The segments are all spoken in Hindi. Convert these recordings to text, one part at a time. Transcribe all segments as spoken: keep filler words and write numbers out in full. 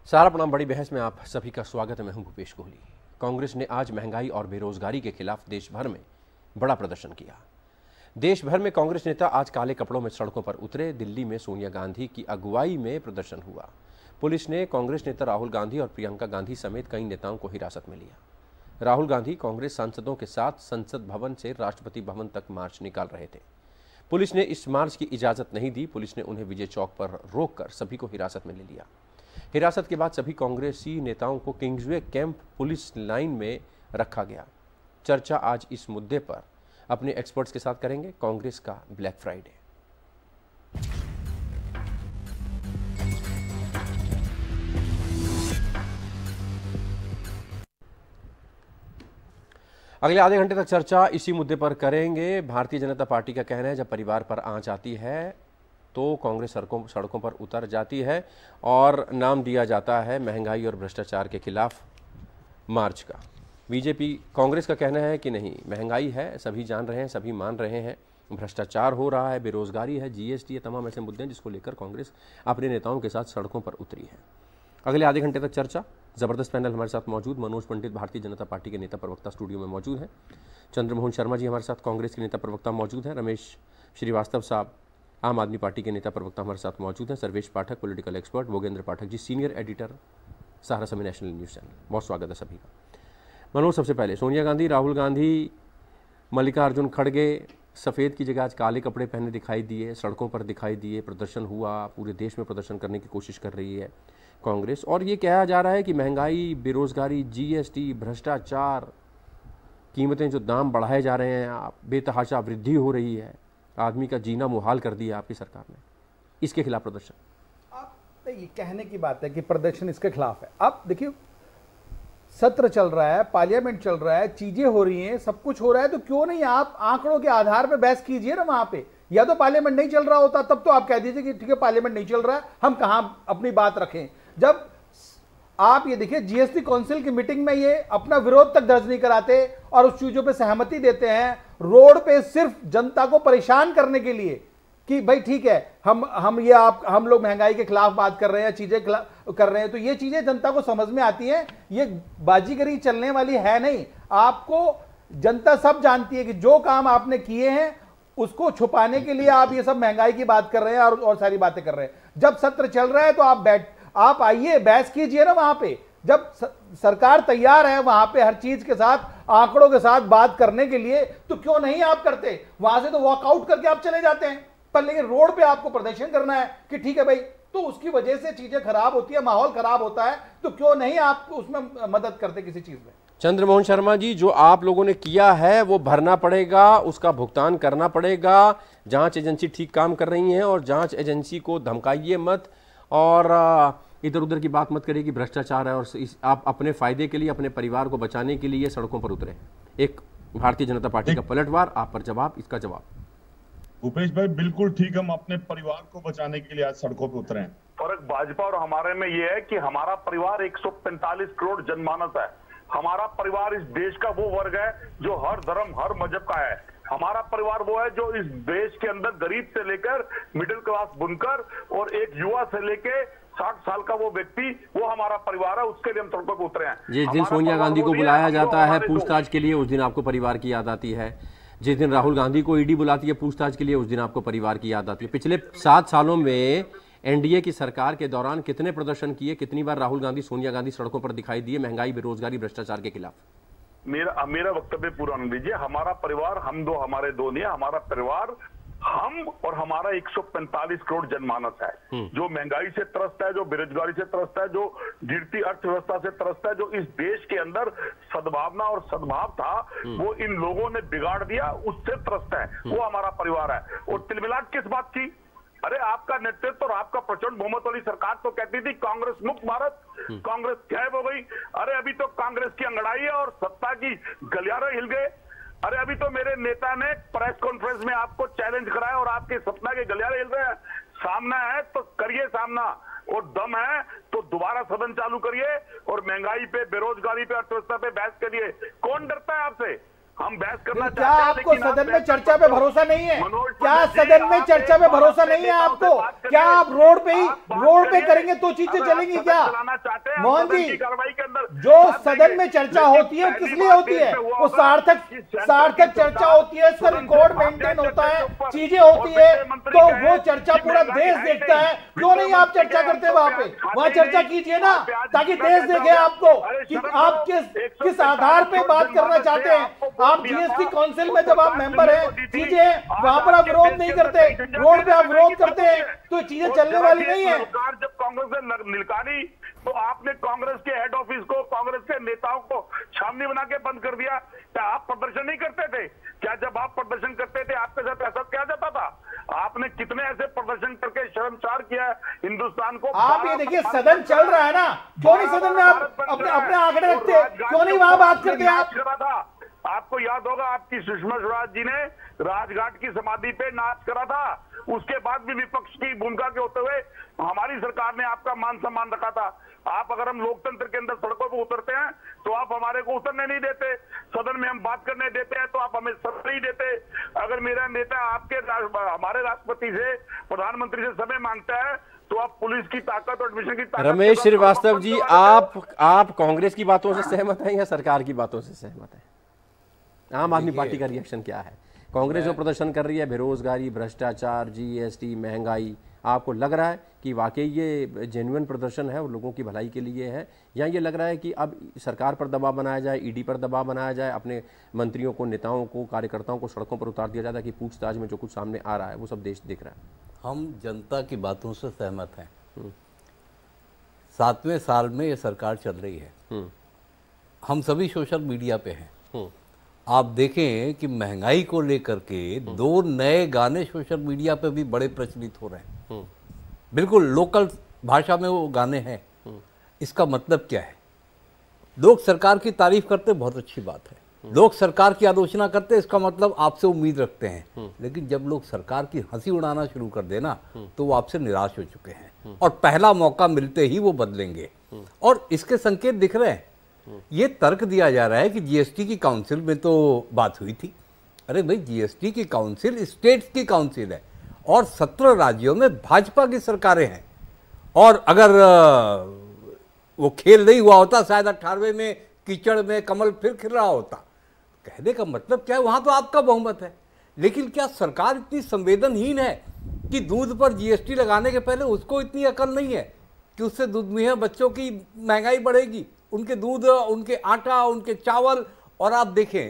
सारा प्रणाम। बड़ी बहस में आप सभी का स्वागत है। मैं हूं भूपेश कोहली। कांग्रेस ने आज महंगाई और बेरोजगारी के खिलाफ देश भर में बड़ा प्रदर्शन किया। देश भर में कांग्रेस नेता आज काले कपड़ों में सड़कों पर उतरे। दिल्ली में सोनिया गांधी की अगुवाई में प्रदर्शन हुआ। पुलिस ने कांग्रेस नेता राहुल गांधी और प्रियंका गांधी समेत कई नेताओं को हिरासत में लिया। राहुल गांधी कांग्रेस सांसदों के साथ संसद भवन से राष्ट्रपति भवन तक मार्च निकाल रहे थे। पुलिस ने इस मार्च की इजाजत नहीं दी। पुलिस ने उन्हें विजय चौक पर रोककर सभी को हिरासत में ले लिया। हिरासत के बाद सभी कांग्रेसी नेताओं को किंग्सवे कैंप पुलिस लाइन में रखा गया। चर्चा आज इस मुद्दे पर अपने एक्सपर्ट्स के साथ करेंगे। कांग्रेस का ब्लैक फ्राइडे। अगले आधे घंटे तक चर्चा इसी मुद्दे पर करेंगे। भारतीय जनता पार्टी का कहना है जब परिवार पर आंच आती है तो कांग्रेस सड़कों सड़कों पर उतर जाती है और नाम दिया जाता है महंगाई और भ्रष्टाचार के खिलाफ मार्च का। बीजेपी कांग्रेस का कहना है कि नहीं, महंगाई है, सभी जान रहे हैं, सभी मान रहे हैं, भ्रष्टाचार हो रहा है, बेरोजगारी है, जीएसटी है, तमाम ऐसे मुद्दे हैं जिसको लेकर कांग्रेस अपने नेताओं के साथ सड़कों पर उतरी है। अगले आधे घंटे तक चर्चा। जबरदस्त पैनल हमारे साथ मौजूद। मनोज पंडित भारतीय जनता पार्टी के नेता प्रवक्ता स्टूडियो में मौजूद हैं। चंद्रमोहन शर्मा जी हमारे साथ कांग्रेस के नेता प्रवक्ता मौजूद हैं। रमेश श्रीवास्तव साहब आम आदमी पार्टी के नेता प्रवक्ता हमारे साथ मौजूद हैं। Sarvesh Pathak political expert. Bhogendra Pathak ji senior editor Sahara Samay national news channel. बहुत स्वागत है सभी का। मनोज, सबसे पहले सोनिया गांधी, राहुल गांधी, मल्लिकार्जुन खड़गे सफ़ेद की जगह आज काले कपड़े पहने दिखाई दिए, सड़कों पर दिखाई दिए, प्रदर्शन हुआ। पूरे देश में प्रदर्शन करने की कोशिश कर रही है कांग्रेस। और ये कहा जा रहा है कि महंगाई, बेरोजगारी, जीएसटी, भ्रष्टाचार, कीमतें जो दाम बढ़ाए जा रहे हैं, बेतहाशा वृद्धि हो रही है, आदमी का जीना मुहाल कर दिया आपकी सरकार ने। इसके खिलाफ प्रदर्शन। आप ये कहने की बात है कि प्रदर्शन इसके खिलाफ है। अब देखिए, सत्र चल रहा है, पार्लियामेंट चल रहा है, चीजें हो रही हैं, सब कुछ हो रहा है, तो क्यों नहीं आप आंकड़ों के आधार पर बहस कीजिए ना वहां पे। या तो पार्लियामेंट नहीं चल रहा होता तब तो आप कह दीजिए कि ठीक है पार्लियामेंट नहीं चल रहा है, हम कहां अपनी बात रखें। जब आप ये देखिए, जीएसटी काउंसिल की मीटिंग में ये अपना विरोध तक दर्ज नहीं कराते और उस चीजों पे सहमति देते हैं, रोड पे सिर्फ जनता को परेशान करने के लिए कि भाई ठीक है, हम हम ये आप हम लोग महंगाई के खिलाफ बात कर रहे हैं, चीजें कर रहे हैं, तो ये चीजें जनता को समझ में आती हैं। ये बाजीगरी चलने वाली है नहीं। आपको जनता सब जानती है कि जो काम आपने किए हैं उसको छुपाने के लिए आप ये सब महंगाई की बात कर रहे हैं और, और सारी बातें कर रहे हैं। जब सत्र चल रहा है तो आप बैठ आप आइए, बहस कीजिए ना वहां पे। जब सरकार तैयार है वहां पे हर चीज के साथ, आंकड़ों के साथ बात करने के लिए, तो क्यों नहीं आप करते? वहां से तो वॉकआउट करके आप चले जाते हैं, पर लेकिन रोड पे आपको प्रदर्शन करना है कि ठीक है भाई, तो उसकी वजह से चीजें खराब होती है, माहौल खराब होता है, तो क्यों नहीं आप उसमें मदद करते किसी चीज में? चंद्रमोहन शर्मा जी, जो आप लोगों ने किया है वो भरना पड़ेगा, उसका भुगतान करना पड़ेगा। जांच एजेंसी ठीक काम कर रही है और जांच एजेंसी को धमकाइए मत और इधर उधर की बात मत करिए कि भ्रष्टाचार है और इस, आप अपने फायदे के लिए, अपने परिवार को बचाने के लिए सड़कों पर उतरे। एक भारतीय जनता पार्टी का पलटवार, आप पर जवाब, इसका जवाब। भूपेश भाई बिल्कुल ठीक, हम अपने परिवार को बचाने के लिए आज सड़कों पर उतरे हैं। फर्क भाजपा और हमारे में ये है कि हमारा परिवार एक सौ पैंतालीस करोड़ जनमानस है। हमारा परिवार इस देश का वो वर्ग है जो हर धर्म, हर मजहब का है। हमारा परिवार वो है जो इस देश के अंदर गरीब से लेकर मिडिल क्लास बुनकर और एक युवा से लेकर साठ साल का वो व्यक्ति, वो हमारा परिवार है। उसके लिए हम सड़कों पर उतरे हैं। जिस दिन सोनिया गांधी को बुलाया जाता है पूछताछ के लिए, उस दिन आपको परिवार की याद आती है। जिस दिन राहुल गांधी को ईडी बुलाती है पूछताछ के लिए, उस दिन आपको परिवार की याद आती है। पिछले सात सालों में एनडीए की सरकार के दौरान कितने प्रदर्शन किए, कितनी बार राहुल गांधी, सोनिया गांधी सड़कों पर दिखाई दिए महंगाई, बेरोजगारी, भ्रष्टाचार के खिलाफ? मेरा मेरा वक्तव्य पूरा होने दीजिए। हमारा परिवार, हम दो हमारे दो नहीं, हमारा परिवार हम और हमारा एक सौ पैंतालीस करोड़ जनमानस है जो महंगाई से त्रस्त है, जो बेरोजगारी से त्रस्त है, जो गिरती अर्थव्यवस्था से त्रस्त है, जो इस देश के अंदर सद्भावना और सद्भाव था वो इन लोगों ने बिगाड़ दिया, उससे त्रस्त है। वो हमारा परिवार है। और तिलमिलाट किस बात की? अरे आपका नेतृत्व और आपका प्रचंड बहुमत वाली सरकार तो कहती थी कांग्रेस मुक्त भारत, कांग्रेस गायब हो गई। अरे अभी तो कांग्रेस की अंगड़ाई है और सत्ता की गलियारे हिल गए। अरे अभी तो मेरे नेता ने प्रेस कॉन्फ्रेंस में आपको चैलेंज कराया और आपके सपना के गलियारे हिल रहे हैं। सामना है तो करिए सामना, और दम है तो दोबारा सदन चालू करिए और महंगाई पे, बेरोजगारी पे, अर्थव्यवस्था पे बहस करिए। कौन डरता है आपसे? हम बहस करना क्या आपको सदन में चर्चा पे भरोसा नहीं है? क्या सदन में चर्चा में भरोसा नहीं है आपको? क्या आप रोड पे ही रोड पे करेंगे तो चीजें चलेंगी क्या? मोहन जी, जो सदन में चर्चा होती है किस लिए होती है? वो सार्थक सार्थक चर्चा होती है, इसका रिकॉर्ड मेंटेन होता है, चीजें होती है, तो वो चर्चा पूरा देश देखता है। क्यों नहीं आप चर्चा करते वहां पे? वहां चर्चा कीजिए ना, ताकि देश देखे आपको कि आप किस किस आधार पे बात करना चाहते हैं। आप जीएसटी काउंसिल में जब आप मेंबर हैं, चीजें वहां पर आप विरोध नहीं करते, रोड पे आप विरोध करते हैं, तो चीजें चलने वाली नहीं है। जब कांग्रेस ने निलकारी तो आपने कांग्रेस के हेड ऑफिस को, कांग्रेस के नेताओं को छावनी बना के बंद कर दिया। क्या आप प्रदर्शन नहीं करते थे? क्या जब आप प्रदर्शन करते थे आपके साथ ऐसा क्या जाता था? आपने कितने ऐसे प्रदर्शन करके शर्मसार किया हिंदुस्तान को। आप ये देखिए, सदन चल रहा है ना, क्यों नहीं सदन में आप अपने अपने आंकड़े रखते? क्यों नहीं वहां बात करते आप? आपको याद होगा आपकी सुषमा स्वराज जी ने राजघाट की समाधि पे नाच करा था, उसके बाद भी विपक्ष की भूमिका के होते हुए हमारी सरकार ने आपका मान सम्मान रखा था। आप अगर हम लोकतंत्र के अंदर सड़कों पर उतरते हैं तो आप हमारे को उतरने नहीं देते, सदन में हम बात करने देते हैं तो आप हमें सदन नहीं देते। अगर मेरा नेता आपके हमारे राष्ट्रपति से, प्रधानमंत्री से समय मांगता है तो आप पुलिस की ताकत और एडमिशन की ताकत। रमेश श्रीवास्तव जी, आप आप कांग्रेस की बातों से सहमत हैं या सरकार की बातों से सहमत हैं? आम आदमी पार्टी का रिएक्शन क्या है? कांग्रेस जो प्रदर्शन कर रही है, बेरोजगारी, भ्रष्टाचार, जीएसटी, महंगाई, आपको लग रहा है कि वाकई ये जेन्युइन प्रदर्शन है और लोगों की भलाई के लिए है, या ये लग रहा है कि अब सरकार पर दबाव बनाया जाए, ईडी पर दबाव बनाया जाए, अपने मंत्रियों को, नेताओं को, कार्यकर्ताओं को सड़कों पर उतार दिया जाता है कि पूछताछ में जो कुछ सामने आ रहा है वो सब देश देख रहा है? हम जनता की बातों से सहमत हैं। सातवें साल में ये सरकार चल रही है, हम सभी सोशल मीडिया पे हैं। आप देखें कि महंगाई को लेकर के दो नए गाने सोशल मीडिया पे भी बड़े प्रचलित हो रहे हैं, बिल्कुल लोकल भाषा में वो गाने हैं। इसका मतलब क्या है? लोग सरकार की तारीफ करते, बहुत अच्छी बात है, लोग सरकार की आलोचना करते, इसका मतलब आपसे उम्मीद रखते हैं। लेकिन जब लोग सरकार की हंसी उड़ाना शुरू कर देना तो वो आपसे निराश हो चुके हैं और पहला मौका मिलते ही वो बदलेंगे, और इसके संकेत दिख रहे हैं। ये तर्क दिया जा रहा है कि जीएसटी की काउंसिल में तो बात हुई थी। अरे भाई, जीएसटी की काउंसिल स्टेट्स की काउंसिल है और सत्रह राज्यों में भाजपा की सरकारें हैं, और अगर वो खेल नहीं हुआ होता शायद अट्ठारहवें में कीचड़ में कमल फिर खिल रहा होता। कहने का मतलब क्या है, वहां तो आपका बहुमत है। लेकिन क्या सरकार इतनी संवेदनहीन है कि दूध पर जीएसटी लगाने के पहले उसको इतनी अकल नहीं है कि उससे दूधमुहे बच्चों की महंगाई बढ़ेगी, उनके दूध, उनके आटा, उनके चावल। और आप देखें,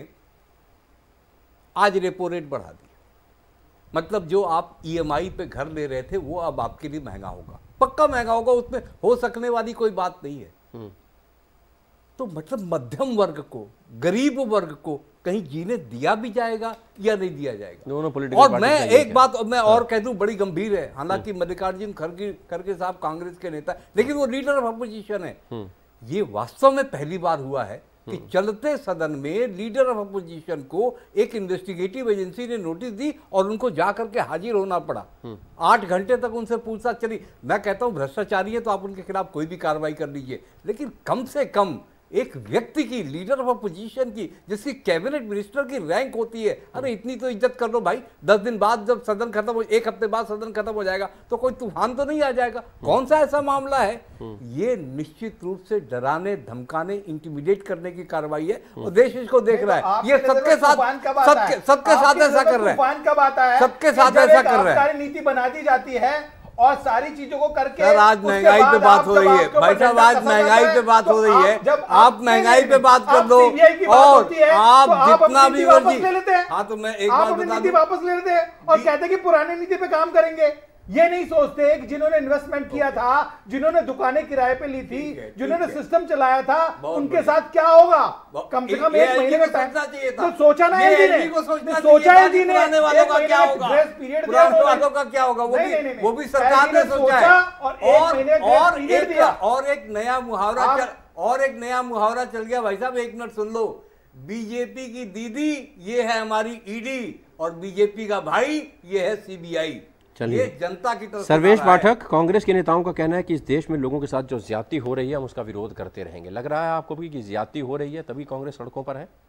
आज रेपो रेट बढ़ा दी, मतलब जो आप ईएमआई पे घर ले रहे थे वो अब आपके लिए महंगा होगा, पक्का महंगा होगा, उसमें हो सकने वाली कोई बात नहीं है। तो मतलब मध्यम वर्ग को, गरीब वर्ग को कहीं जीने दिया भी जाएगा या नहीं दिया जाएगा? दोनों पॉलिटिकल और मैं एक क्या? बात मैं और कह दूं, बड़ी गंभीर है। हालांकि मल्लिकार्जुन खड़गे खड़गे साहब कांग्रेस के नेता, लेकिन वो लीडर ऑफ अपोजिशन है। ये वास्तव में पहली बार हुआ है कि चलते सदन में लीडर ऑफ अपोजिशन को एक इन्वेस्टिगेटिव एजेंसी ने नोटिस दी और उनको जाकर के हाजिर होना पड़ा। आठ घंटे तक उनसे पूछताछ चली। मैं कहता हूं भ्रष्टाचारी है तो आप उनके खिलाफ कोई भी कार्रवाई कर लीजिए, लेकिन कम से कम एक व्यक्ति की, लीडर ऑफ अपोजिशन की, जिसकी कैबिनेट मिनिस्टर की रैंक होती है, अरे इतनी तो इज्जत कर लो भाई। दस दिन बाद जब सदन खत्म हो, एक हफ्ते बाद सदन खत्म हो जाएगा तो कोई तूफान तो नहीं आ जाएगा? कौन सा ऐसा मामला है? ये निश्चित रूप से डराने, धमकाने, इंटिमिडेट करने की कार्रवाई है और देश इसको देख रहा है। ये सबके साथ सबके सबके साथ ऐसा कर रहे हैं, सबके साथ ऐसा कर रहे हैं। नीति बना दी जाती है और सारी चीजों को करके सर, आज महंगाई पे बात हो रही है भाई साहब, आज महंगाई पे बात हो रही है। आप महंगाई पे बात कर दो और आप जितना भी वापस ले लेते हैं। हाँ, तो मैं एक बात बता बता नीति वापस ले लेते हैं और कहते हैं कि पुरानी नीति पे काम करेंगे। ये नहीं सोचते कि जिन्होंने इन्वेस्टमेंट किया था, जिन्होंने दुकानें किराए पे ली थी, जिन्होंने सिस्टम चलाया था, उनके साथ क्या होगा। कम से कम एक महीने का टाइम चाहिए था। तो सोचा ना एलजी ने, सोचा एलजी ने पुराने वालों का क्या होगा, पुराने वालों का क्या होगा, वो भी वो भी सरकार ने सोचा है। और एक और एक नया मुहावरा और एक नया मुहावरा चल गया भाई साहब, एक मिनट सुन लो। बीजेपी की दीदी ये है हमारी ईडी और बीजेपी का भाई ये है सीबीआई। चलिए, जनता की तरफ। सर्वेश पाठक, कांग्रेस के नेताओं का कहना है कि इस देश में लोगों के साथ जो ज्यादती हो रही है हम उसका विरोध करते रहेंगे। लग रहा है आपको भी कि ज्यादती हो रही है तभी कांग्रेस सड़कों पर है?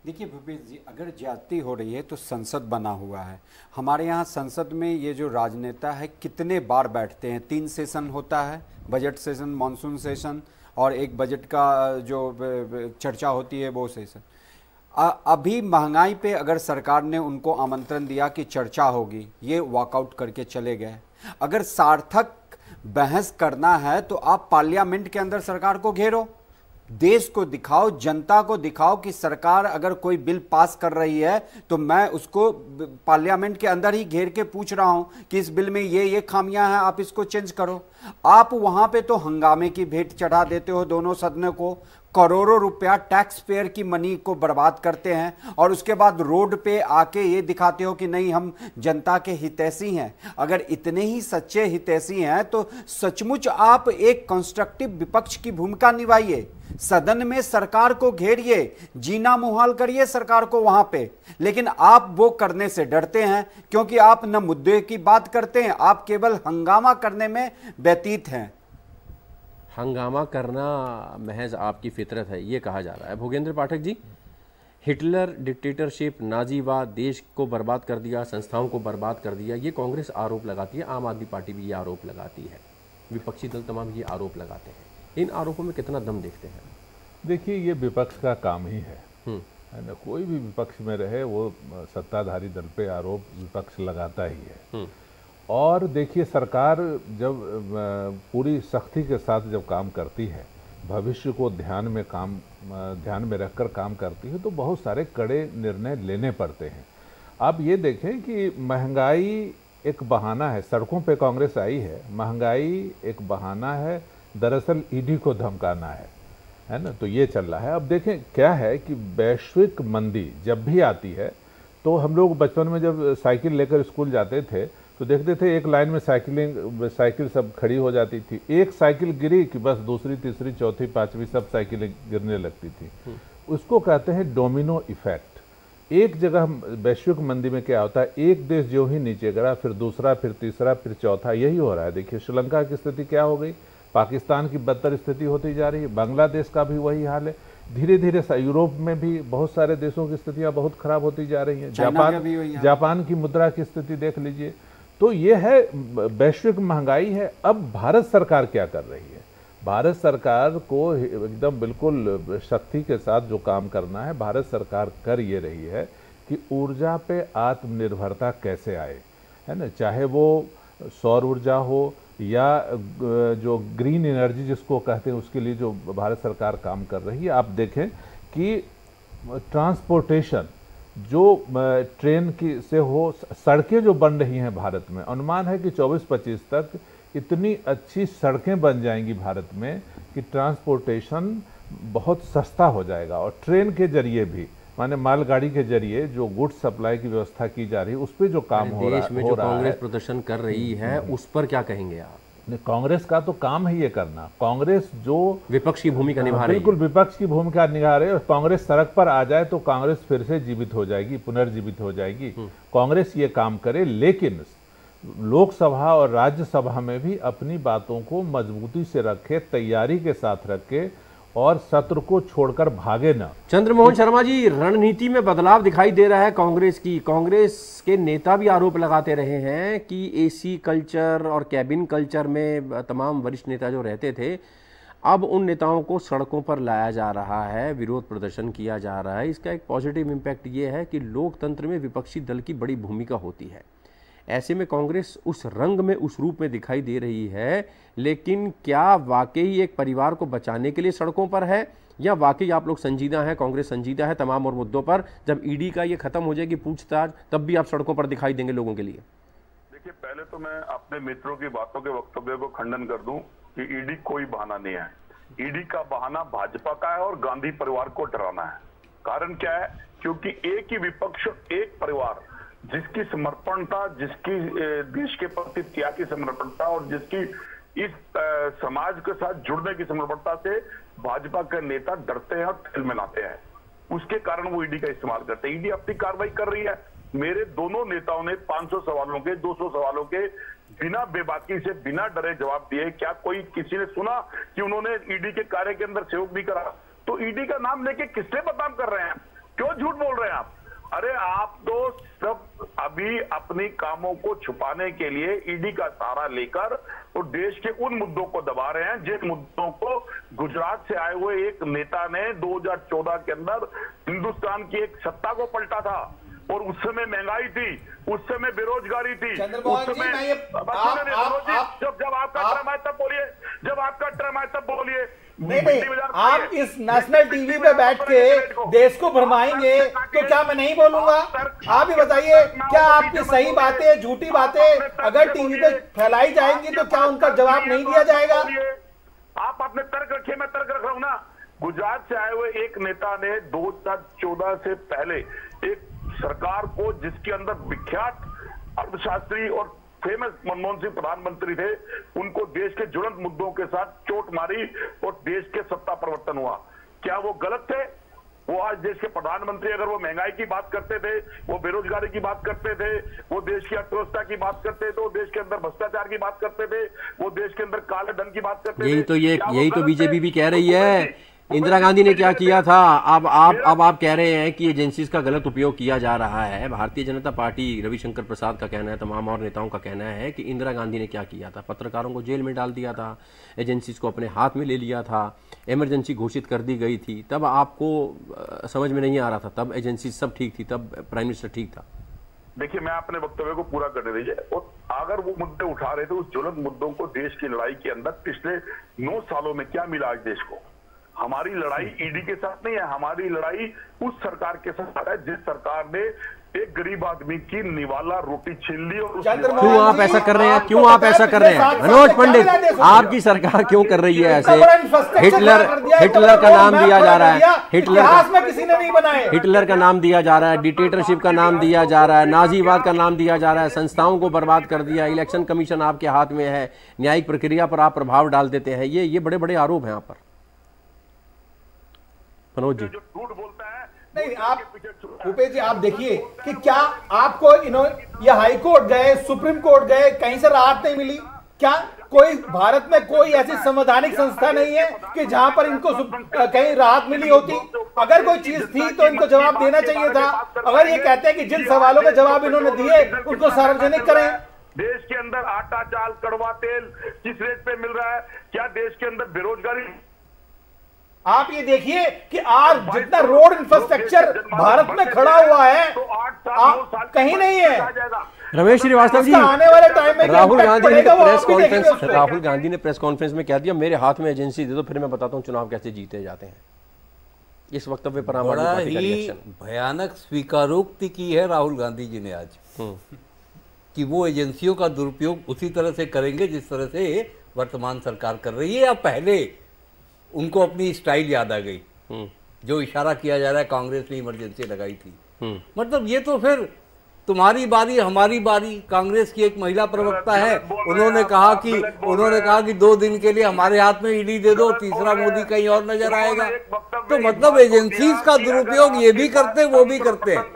देखिए भूपेश जी, अगर ज्यादती हो रही है तो संसद बना हुआ है। हमारे यहाँ संसद में ये जो राजनेता है कितने बार बैठते हैं, तीन सेशन होता है, बजट सेशन, मानसून सेशन और एक बजट का जो चर्चा होती है वो सेशन। अभी महंगाई पे अगर सरकार ने उनको आमंत्रण दिया कि चर्चा होगी, ये वॉकआउट करके चले गए। अगर सार्थक बहस करना है तो आप पार्लियामेंट के अंदर सरकार को घेरो, देश को दिखाओ, जनता को दिखाओ कि सरकार अगर कोई बिल पास कर रही है तो मैं उसको पार्लियामेंट के अंदर ही घेर के पूछ रहा हूं कि इस बिल में ये ये खामियां हैं, आप इसको चेंज करो। आप वहां पे तो हंगामे की भेंट चढ़ा देते हो दोनों सदनों को, करोड़ों रुपया टैक्स पेयर की मनी को बर्बाद करते हैं और उसके बाद रोड पे आके ये दिखाते हो कि नहीं हम जनता के हितैषी हैं। अगर इतने ही सच्चे हितैषी हैं तो सचमुच आप एक कंस्ट्रक्टिव विपक्ष की भूमिका निभाइए, सदन में सरकार को घेरिए, जीना मुहाल करिए सरकार को वहां पे। लेकिन आप वो करने से डरते हैं क्योंकि आप न मुद्दे की बात करते हैं, आप केवल हंगामा करने में व्यतीत हैं। हंगामा करना महज आपकी फितरत है, ये कहा जा रहा है। भूपेंद्र पाठक जी, हिटलर, डिक्टेटरशिप, नाजीवाद, देश को बर्बाद कर दिया, संस्थाओं को बर्बाद कर दिया, ये कांग्रेस आरोप लगाती है, आम आदमी पार्टी भी ये आरोप लगाती है, विपक्षी दल तमाम ये आरोप लगाते हैं। इन आरोपों में कितना दम देखते हैं? देखिए, ये विपक्ष का काम ही है, है ना। कोई भी विपक्ष में रहे वो सत्ताधारी दल पे आरोप विपक्ष लगाता ही है। और देखिए, सरकार जब पूरी सख्ती के साथ जब काम करती है, भविष्य को ध्यान में काम ध्यान में रखकर काम करती है, तो बहुत सारे कड़े निर्णय लेने पड़ते हैं। आप ये देखें कि महंगाई एक बहाना है, सड़कों पे कांग्रेस आई है, महंगाई एक बहाना है, दरअसल ईडी को धमकाना है, है ना। तो ये चल रहा है। अब देखें क्या है कि वैश्विक मंदी जब भी आती है, तो हम लोग बचपन में जब साइकिल लेकर स्कूल जाते थे तो देखते थे एक लाइन में साइकिलिंग साइकिल सब खड़ी हो जाती थी, एक साइकिल गिरी कि बस दूसरी, तीसरी, चौथी, पांचवी सब साइकिलें गिरने लगती थी। उसको कहते हैं डोमिनो इफेक्ट। एक जगह वैश्विक मंदी में क्या होता है, एक देश जो ही नीचे गिरा, फिर दूसरा, फिर तीसरा, फिर चौथा, यही हो रहा है। देखिए श्रीलंका की स्थिति क्या हो गई, पाकिस्तान की बदतर स्थिति होती जा रही है, बांग्लादेश का भी वही हाल है। धीरे धीरे यूरोप में भी बहुत सारे देशों की स्थितियां बहुत खराब होती जा रही हैं। जापान जापान की मुद्रा की स्थिति देख लीजिए। तो ये है वैश्विक महंगाई है। अब भारत सरकार क्या कर रही है, भारत सरकार को एकदम बिल्कुल शक्ति के साथ जो काम करना है, भारत सरकार कर ये रही है कि ऊर्जा पे आत्मनिर्भरता कैसे आए, है ना। चाहे वो सौर ऊर्जा हो या जो ग्रीन एनर्जी जिसको कहते हैं, उसके लिए जो भारत सरकार काम कर रही है। आप देखें कि ट्रांसपोर्टेशन जो ट्रेन की से हो, सड़कें जो बन रही हैं भारत में, अनुमान है कि चौबीस पच्चीस तक इतनी अच्छी सड़कें बन जाएंगी भारत में कि ट्रांसपोर्टेशन बहुत सस्ता हो जाएगा। और ट्रेन के जरिए भी, माने मालगाड़ी के जरिए जो गुड्स सप्लाई की व्यवस्था की जा रही है, उस पर जो काम हो रहा है, देश में जो कांग्रेस प्रदर्शन कर रही है उस पर क्या कहेंगे आप? कांग्रेस का तो काम है ये करना। कांग्रेस जो विपक्ष की भूमिका निभा रही है, बिल्कुल विपक्ष की भूमिका निभा रही है। और कांग्रेस सड़क पर आ जाए तो कांग्रेस फिर से जीवित हो जाएगी, पुनर्जीवित हो जाएगी। कांग्रेस ये काम करे, लेकिन लोकसभा और राज्यसभा में भी अपनी बातों को मजबूती से रखे, तैयारी के साथ रखे और सत्र को छोड़कर भागे ना। चंद्रमोहन शर्मा जी, रणनीति में बदलाव दिखाई दे रहा है कांग्रेस की। कांग्रेस के नेता भी आरोप लगाते रहे हैं कि एसी कल्चर और कैबिन कल्चर में तमाम वरिष्ठ नेता जो रहते थे, अब उन नेताओं को सड़कों पर लाया जा रहा है, विरोध प्रदर्शन किया जा रहा है। इसका एक पॉजिटिव इम्पैक्ट ये है कि लोकतंत्र में विपक्षी दल की बड़ी भूमिका होती है। ऐसे में कांग्रेस उस रंग में, उस रूप में दिखाई दे रही है। लेकिन क्या वाकई एक परिवार को बचाने के लिए सड़कों पर है, या वाकई आप लोग संजीदा हैं, कांग्रेस संजीदा है तमाम और मुद्दों पर? जब ईडी का ये खत्म हो जाएगी पूछताछ, तब भी आप सड़कों पर दिखाई देंगे लोगों के लिए? देखिए, पहले तो मैं अपने मित्रों की बातों के वक्तव्य को खंडन कर दूं कि ईडी कोई बहाना नहीं है। ईडी का बहाना भाजपा का है और गांधी परिवार को डराना है। कारण क्या है? क्योंकि एक ही विपक्ष, एक परिवार जिसकी समर्पणता, जिसकी देश के प्रति त्याग की समर्पणता और जिसकी इस समाज के साथ जुड़ने की समर्पणता से भाजपा के नेता डरते हैं और खेल मिलाते हैं, उसके कारण वो ईडी का इस्तेमाल करते हैं। ईडी अपनी कार्रवाई कर रही है। मेरे दोनों नेताओं ने पाँच सौ सवालों के, दो सौ सवालों के बिना बेबाकी से, बिना डरे जवाब दिए। क्या कोई किसी ने सुना कि उन्होंने ईडी के कार्य के अंदर सहयोग भी करा? तो ईडी का नाम लेके किससे बदनाम कर रहे हैं? क्यों झूठ बोल रहे हैं आप? अरे आप तो सब अभी अपनी कामों को छुपाने के लिए ईडी का सहारा लेकर तो देश के उन मुद्दों को दबा रहे हैं जिन मुद्दों को गुजरात से आए हुए एक नेता ने दो हज़ार चौदह के अंदर हिंदुस्तान की एक सत्ता को पलटा था। और उस समय महंगाई थी, उस समय बेरोजगारी थी, उस समय जब जब आपका टर्म आए तब बोलिए, जब आपका टर्म आए तब बोलिए। नहीं नहीं, आप इस नेशनल टीवी पे बैठ के देश को भरमाएंगे तो क्या मैं नहीं बोलूंगा? आप ही बताइए, क्या आपकी सही बातें झूठी बातें अगर टीवी पे फैलाई जाएंगी तो क्या उनका जवाब नहीं दिया जाएगा? आप अपने तर्क रखिए, मैं तर्क रख रहा हूं ना। गुजरात से आए हुए एक नेता ने दो हजार चौदह से पहले एक सरकार को, जिसके अंदर विख्यात अर्थशास्त्री और फेमस मनमोहन सिंह प्रधानमंत्री थे, उनको देश के ज्वलंत मुद्दों के साथ चोट मारी और देश के सत्ता परिवर्तन हुआ। क्या वो गलत थे? वो आज देश के प्रधानमंत्री अगर वो महंगाई की बात करते थे, वो बेरोजगारी की बात करते थे, वो देश की अर्थव्यवस्था की बात करते थे, वो देश के अंदर भ्रष्टाचार की बात करते थे, वो देश के अंदर काले धन की बात करते थे, यही तो ये यही तो बीजेपी भी कह रही है। इंदिरा गांधी ने क्या किया था? अब आप अब आप कह रहे हैं कि एजेंसीज का गलत उपयोग किया जा रहा है। भारतीय जनता पार्टी, रविशंकर प्रसाद का कहना है, तमाम और नेताओं का कहना है कि इंदिरा गांधी ने क्या किया था? पत्रकारों को जेल में डाल दिया था, एजेंसीज को अपने हाथ में ले लिया था, इमरजेंसी घोषित कर दी गई थी। तब आपको समझ में नहीं आ रहा था, तब एजेंसीज सब ठीक थी, तब प्राइम मिनिस्टर ठीक था। देखिए, मैं अपने वक्तव्य को पूरा करने दीजिए। और अगर वो मुद्दे उठा रहे थे, उस ज्वलंत मुद्दों को, देश की लड़ाई के अंदर पिछले नौ सालों में क्या मिला आज देश को? हमारी लड़ाई ईडी के साथ नहीं है, हमारी लड़ाई उस सरकार के साथ है जिस सरकार ने एक गरीब आदमी की निवाला रोटी छीन ली। और क्यों आप ऐसा कर रहे हैं? क्यों आप ऐसा कर रहे हैं? मनोज पंडित, आपकी सरकार क्यों कर रही है ऐसे? हिटलर हिटलर का नाम दिया जा रहा है, हिटलर में किसी ने नहीं बनाए, हिटलर का नाम दिया जा रहा है, डिक्टेटरशिप का नाम दिया जा रहा है, नाजीवाद का नाम दिया जा रहा है, संस्थाओं को बर्बाद कर दिया, इलेक्शन कमीशन आपके हाथ में है, न्यायिक प्रक्रिया पर आप प्रभाव डाल देते हैं। ये ये बड़े बड़े आरोप हैं यहाँ पर। मनोज जी, जो झूठ बोलता है नहीं, आप भूपेश जी आप देखिए कि क्या आपको इन्होंने, ये हाई कोर्ट गए, सुप्रीम कोर्ट गए, कहीं से राहत नहीं मिली? क्या कोई भारत में कोई ऐसी संवैधानिक संस्था नहीं है कि जहां पर इनको कहीं राहत मिली होती? अगर कोई चीज थी तो इनको जवाब देना चाहिए था। अगर ये कहते हैं कि जिन सवालों के जवाब इन्होंने दिए उनको सार्वजनिक करें। देश के अंदर आटा, चाल, कड़वा तेल किस रेट पे मिल रहा है? क्या देश के अंदर बेरोजगारी? आप ये देखिए कि आज जितना रोड इंफ्रास्ट्रक्चर भारत में खड़ा हुआ है, आप कहीं नहीं है। रमेश श्रीवास्तव जी, आने वाले टाइम में राहुल गांधी ने प्रेस कॉन्फ्रेंस राहुल गांधी ने प्रेस कॉन्फ्रेंस में कह दिया, मेरे हाथ में एजेंसी दे दो, फिर मैं बताता हूं चुनाव कैसे जीते जाते हैं। इस वक्तव्य पर बड़ा ही भयानक स्वीकारोक्ति की है राहुल गांधी जी ने आज, कि वो एजेंसियों का दुरुपयोग उसी तरह से करेंगे जिस तरह से वर्तमान सरकार कर रही है। या पहले उनको अपनी स्टाइल याद आ गई, जो इशारा किया जा रहा है कांग्रेस ने इमरजेंसी लगाई थी। मतलब ये तो फिर तुम्हारी बारी हमारी बारी। कांग्रेस की एक महिला प्रवक्ता है, उन्होंने कहा कि उन्होंने कहा कि दो दिन के लिए हमारे हाथ में ईडी दे दो, तीसरा मोदी कहीं और नजर आएगा। तो मतलब एजेंसीज का दुरुपयोग ये भी करते वो भी करते हैं।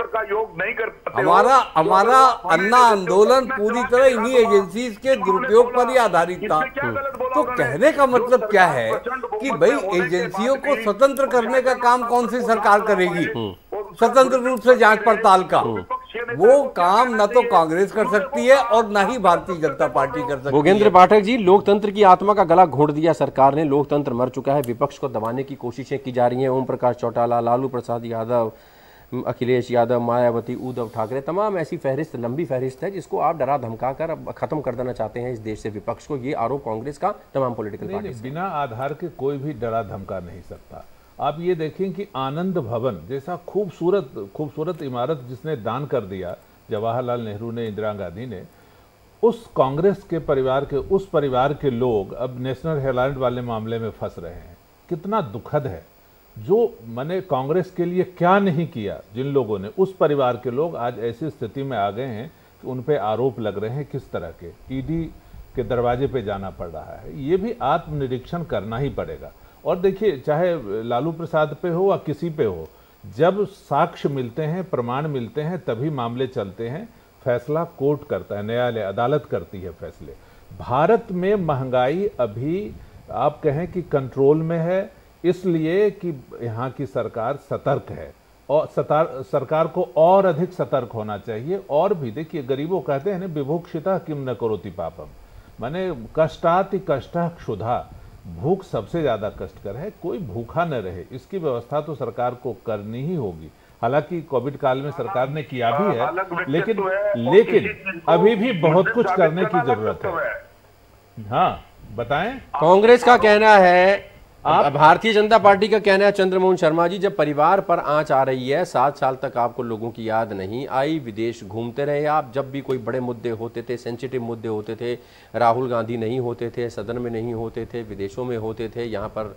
हमारा हमारा अन्ना आंदोलन पूरी तरह इन्हीं एजेंसीज के दुरुपयोग पर ही आधारित था। तो कहने का मतलब क्या है कि भाई एजेंसियों को स्वतंत्र करने का काम कौन सी सरकार करेगी? स्वतंत्र रूप से जांच पड़ताल का वो काम न तो कांग्रेस कर सकती है और न ही भारतीय जनता पार्टी कर सकती है। भोगेंद्र पाठक जी, लोकतंत्र की आत्मा का गला घोंट दिया सरकार ने, लोकतंत्र मर चुका है, विपक्ष को दबाने की कोशिशें की जा रही हैं। ओम प्रकाश चौटाला, लालू प्रसाद यादव, अखिलेश यादव, मायावती, उद्धव ठाकरे, तमाम ऐसी फहरिस्त, लंबी फहरिस्त है जिसको आप डरा धमका कर अब खत्म कर देना चाहते हैं इस देश से विपक्ष को। ये आरोप कांग्रेस का तमाम पॉलिटिकल पार्टी। बिना आधार के कोई भी डरा धमका नहीं सकता। आप ये देखें कि आनंद भवन जैसा खूबसूरत खूबसूरत इमारत जिसने दान कर दिया जवाहरलाल नेहरू ने, इंदिरा गांधी ने, उस कांग्रेस के परिवार के उस परिवार के लोग अब नेशनल हेराल्ड वाले मामले में फंस रहे हैं। कितना दुखद है। जो मैंने कांग्रेस के लिए क्या नहीं किया जिन लोगों ने, उस परिवार के लोग आज ऐसी स्थिति में आ गए हैं कि उन पे आरोप लग रहे हैं। किस तरह के ईडी के दरवाजे पे जाना पड़ रहा है, ये भी आत्मनिरीक्षण करना ही पड़ेगा। और देखिए, चाहे लालू प्रसाद पे हो या किसी पे हो, जब साक्ष्य मिलते हैं, प्रमाण मिलते हैं, तभी मामले चलते हैं। फैसला कोर्ट करता है, न्यायालय, अदालत करती है फैसले। भारत में महंगाई अभी आप कहें कि कंट्रोल में है, इसलिए कि यहाँ की सरकार सतर्क है। और सतार, सरकार को और अधिक सतर्क होना चाहिए। और भी देखिए, गरीबों कहते हैं ना, विभुक्षिता किम न करोति पापम, माने कष्टाति कष्टा क्षुधा, भूख सबसे ज्यादा कष्टकर है। कोई भूखा न रहे, इसकी व्यवस्था तो सरकार को करनी ही होगी। हालांकि कोविड काल में सरकार ने किया भी है, लेकिन लेकिन अभी भी बहुत कुछ करने की जरूरत है। हाँ बताएं। कांग्रेस का कहना है, आप भारतीय जनता पार्टी का कहना है चंद्रमोहन शर्मा जी, जब परिवार पर आंच आ रही है, सात साल तक आपको लोगों की याद नहीं आई, विदेश घूमते रहे आप, जब भी कोई बड़े मुद्दे होते थे, सेंसिटिव मुद्दे होते थे, राहुल गांधी नहीं होते थे, सदन में नहीं होते थे, विदेशों में होते थे, यहाँ पर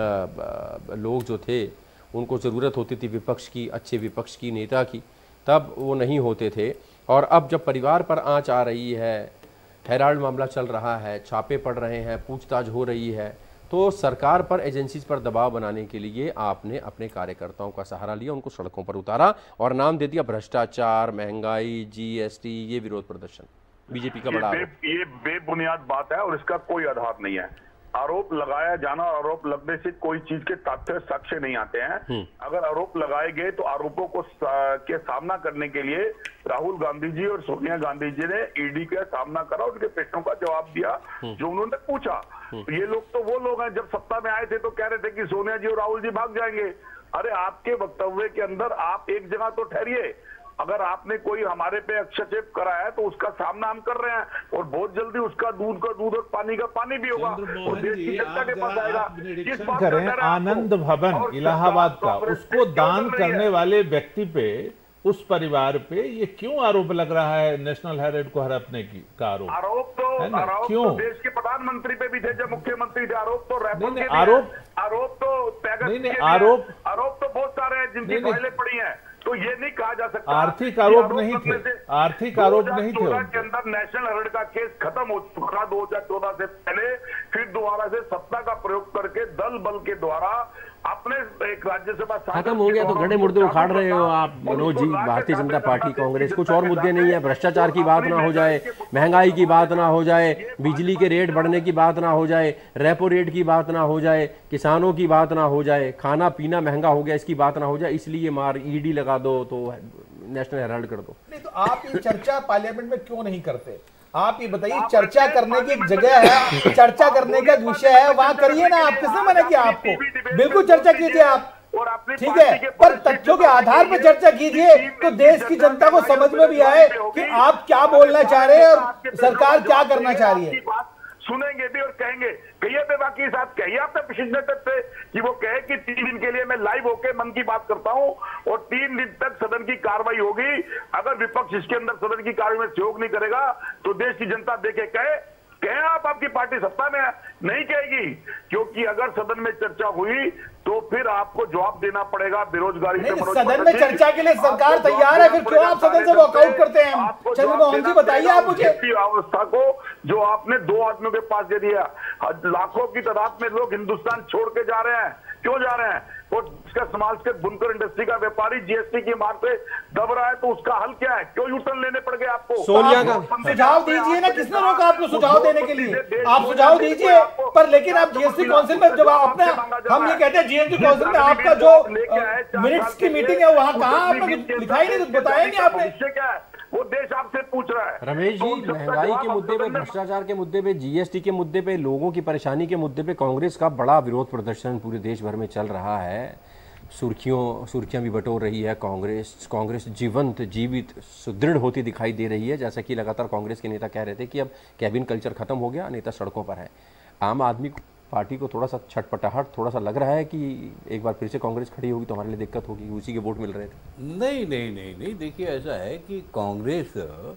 आ, लोग जो थे उनको ज़रूरत होती थी विपक्ष की, अच्छे विपक्ष की, नेता की, तब वो नहीं होते थे। और अब जब परिवार पर आंच आ रही है, हेराल्ड मामला चल रहा है, छापे पड़ रहे हैं, पूछताछ हो रही है, तो सरकार पर, एजेंसीज पर दबाव बनाने के लिए आपने अपने कार्यकर्ताओं का सहारा लिया, उनको सड़कों पर उतारा और नाम दे दिया भ्रष्टाचार, महंगाई, जीएसटी, ये विरोध प्रदर्शन बीजेपी का बड़ा आरोप। ये बेबुनियाद बात है और इसका कोई आधार नहीं है। आरोप लगाया जाना और आरोप लगने से कोई चीज के तथ्य साक्ष्य नहीं आते हैं। अगर आरोप लगाए गए तो आरोपों को के सामना करने के लिए राहुल गांधी जी और सोनिया गांधी जी ने ईडी का सामना करा, उनके प्रश्नों का जवाब दिया जो उन्होंने पूछा। तो ये लोग तो वो लोग हैं, जब सत्ता में आए थे तो कह रहे थे कि सोनिया जी और राहुल जी भाग जाएंगे। अरे आपके वक्तव्य के अंदर आप एक जगह तो ठहरिए। अगर आपने कोई हमारे पे हस्तक्षेप करा है तो उसका सामना हम कर रहे हैं और बहुत जल्दी उसका दूध का दूध और पानी का पानी भी होगा और देश की जनता के पास आएगा। किस बात करें, आनंद भवन इलाहाबाद का, उसको दान करने वाले व्यक्ति पे, उस परिवार पे ये क्यों आरोप लग रहा है नेशनल हेराल्ड को हड़पने की का आरोप? आरोप तो आरोप क्यों? तो देश के प्रधानमंत्री पे भी थे जब मुख्यमंत्री थे। आरोप तो नहीं, नहीं, आरोप आरोप तो नहीं नहीं आरोप आरोप तो बहुत सारे हैं जिनकी फाइलें पड़ी हैं। तो ये नहीं कहा जा सकता आर्थिक आरोप नहीं थे, आर्थिक आरोप नहीं थे। के अंदर नेशनल हेराल्ड का केस खत्म हो चुका दो हजार चौदह से पहले, फिर दोबारा से सत्ता का प्रयोग करके दल बल के द्वारा अपने एक राज्यसभा खत्म हो गया तो गड़े मुर्दे उखाड़ रहे हो आप मनोज जी। भारतीय जनता पार्टी, कांग्रेस, कुछ और मुद्दे नहीं है? भ्रष्टाचार की बात ना हो जाए, महंगाई की बात ना हो जाए, बिजली के रेट बढ़ने की बात ना हो जाए, रेपो रेट की बात ना हो जाए, किसानों की बात ना हो जाए, खाना पीना महंगा हो गया इसकी बात ना हो जाए, इसलिए मार ईडी लगा दो तो नेशनल हेराल्ड कर दो। नहीं तो आप ये चर्चा पार्लियामेंट में क्यों नहीं करते? आप ये बताइए, चर्चा करने की एक जगह है, चर्चा करने का विषय है, वहां करिए ना। आप किसने मना किया आपको? बिल्कुल चर्चा कीजिए आप, ठीक है, पर तथ्यों के आधार पर चर्चा कीजिए तो देश की जनता को समझ में भी आए कि आप क्या बोलना चाह रहे हैं और सरकार क्या करना चाह रही है। सुनेंगे भी और कहेंगे। कहिए पे बाकी साथ कहिए आपने पिछले तक से कि वो कहे कि तीन दिन के लिए मैं लाइव होके मन की बात करता हूं और तीन दिन तक सदन की कार्रवाई होगी। अगर विपक्ष इसके अंदर सदन की कार्रवाई में सहयोग नहीं करेगा तो देश की जनता देखे कहे कहें आप आपकी पार्टी सत्ता में है, नहीं कहेगी, क्योंकि अगर सदन में चर्चा हुई तो फिर आपको जवाब देना पड़ेगा बेरोजगारी से। सदन में चर्चा के लिए सरकार तैयार है, फिर क्यों आप सदन से वॉकआउट करते हैं? चंद्रमोहन जी बताइए आप मुझे। अवस्था को जो आपने दो आदमियों के पास दे दिया, लाखों की तादाद में लोग हिंदुस्तान छोड़ के जा रहे हैं, क्यों जा रहे हैं? और इसका समाज के बुनकर इंडस्ट्री का व्यापारी जीएसटी की मार से दब रहा है, तो उसका हल क्या है? क्यों यूटर्न लेने पड़ गए आपको? सोनिया का सुझाव दीजिए ना, किसने रोका आपको सुझाव देने के लिए? आप सुझाव दीजिए, पर लेकिन आप जीएसटी काउंसिल में जब अपना हम ये कहते हैं जीएसटी काउंसिल में आपका जो मिनट्स की मीटिंग है वहां कहां आपने लिखा ही नहीं, कुछ बताया नहीं आपने। क्या है वो देश आपसे पूछ रहा है? रमेश जी, महंगाई के मुद्दे पे, भ्रष्टाचार के मुद्दे पे, जीएसटी के मुद्दे पे, लोगों की परेशानी के मुद्दे पे कांग्रेस का बड़ा विरोध प्रदर्शन पूरे देश भर में चल रहा है। सुर्खियों सुर्खियां भी बटोर रही है कांग्रेस। कांग्रेस जीवंत, जीवित, सुदृढ़ होती दिखाई दे रही है। जैसा कि लगातार कांग्रेस के नेता कह रहे थे कि अब कैबिन कल्चर खत्म हो गया, नेता सड़कों पर है। आम आदमी पार्टी को थोड़ा सा छटपटाहट थोड़ा सा लग रहा है कि एक बार फिर से कांग्रेस खड़ी होगी तो हमारे लिए दिक्कत होगी, उसी के वोट मिल रहे थे। नहीं नहीं नहीं नहीं देखिए, ऐसा है कि कांग्रेस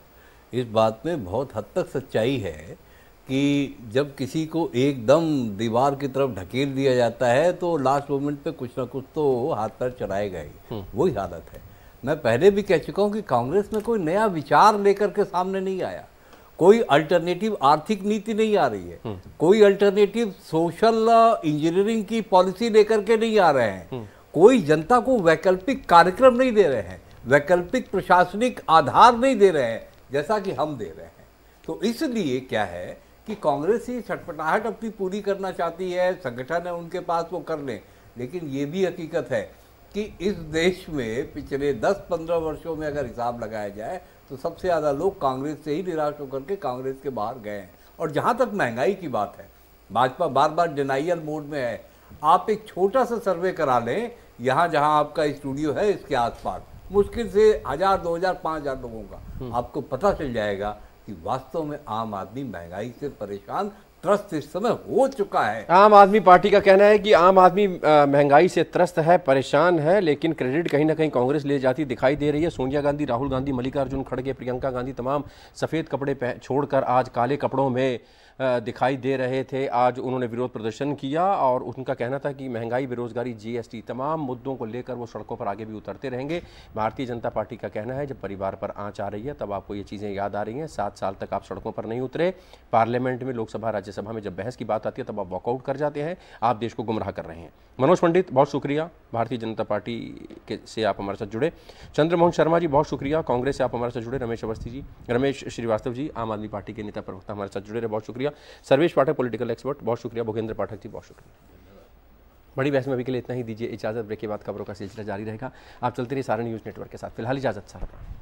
इस बात में बहुत हद तक सच्चाई है कि जब किसी को एकदम दीवार की तरफ ढकेल दिया जाता है तो लास्ट मोमेंट पे कुछ ना कुछ तो हाथ पैर चलाएगा ही, वही हालत है। मैं पहले भी कह चुका हूँ कि कांग्रेस में कोई नया विचार लेकर के सामने नहीं आया, कोई अल्टरनेटिव आर्थिक नीति नहीं आ रही है, कोई अल्टरनेटिव सोशल इंजीनियरिंग की पॉलिसी लेकर के नहीं आ रहे हैं, कोई जनता को वैकल्पिक कार्यक्रम नहीं दे रहे हैं, वैकल्पिक प्रशासनिक आधार नहीं दे रहे हैं जैसा कि हम दे रहे हैं। तो इसलिए क्या है कि कांग्रेस ही छटपटाहट अपनी पूरी करना चाहती है, संगठन है उनके पास, वो कर लें। लेकिन ये भी हकीकत है कि इस देश में पिछले दस पंद्रह वर्षों में अगर हिसाब लगाया जाए तो सबसे ज़्यादा लोग कांग्रेस से ही निराश होकर के कांग्रेस के बाहर गए हैं। और जहाँ तक महंगाई की बात है, भाजपा बार बार डिनाइयल मोड में है। आप एक छोटा सा सर्वे करा लें, यहाँ जहाँ आपका स्टूडियो है इसके आसपास, मुश्किल से हजार दो हजार पाँच हजार लोगों का, आपको पता चल जाएगा कि वास्तव में आम आदमी महंगाई से परेशान त्रस्त इस समय हो चुका है। आम आदमी पार्टी का कहना है कि आम आदमी महंगाई से त्रस्त है, परेशान है, लेकिन क्रेडिट कहीं ना कहीं कांग्रेस ले जाती दिखाई दे रही है। सोनिया गांधी, राहुल गांधी, मल्लिकार्जुन खड़गे, प्रियंका गांधी तमाम सफ़ेद कपड़े छोड़कर आज काले कपड़ों में दिखाई दे रहे थे। आज उन्होंने विरोध प्रदर्शन किया और उनका कहना था कि महंगाई, बेरोजगारी, जीएसटी तमाम मुद्दों को लेकर वो सड़कों पर आगे भी उतरते रहेंगे। भारतीय जनता पार्टी का कहना है जब परिवार पर आंच आ रही है तब आपको ये चीज़ें याद आ रही हैं। सात साल तक आप सड़कों पर नहीं उतरे, पार्लियामेंट में, लोकसभा, राज्यसभा में जब बहस की बात आती है तब आप वॉकआउट कर जाते हैं। आप देश को गुमराह कर रहे हैं। मनोज पंडित, बहुत शुक्रिया, भारतीय जनता पार्टी के से आप हमारे साथ जुड़े। चंद्रमोहन शर्मा जी, बहुत शुक्रिया, कांग्रेस से आप हमारे साथ जुड़े। रमेश अवस्थी जी, रमेश श्रीवास्तव जी, आम आदमी पार्टी के नेता प्रवक्ता हमारे साथ जुड़े रहे, बहुत शुक्रिया। सर्वेश पाठक, पॉलिटिकल एक्सपर्ट, बहुत शुक्रिया। भूपेंद्र पाठक जी, बहुत शुक्रिया। बड़ी बहस में अभी के लिए इतना ही, दीजिए इजाजत। ब्रेक के बाद खबरों का सिलसिला जारी रहेगा। आप चलते रहिए सारण न्यूज़ नेटवर्क के साथ। फिलहाल इजाजत, सारा।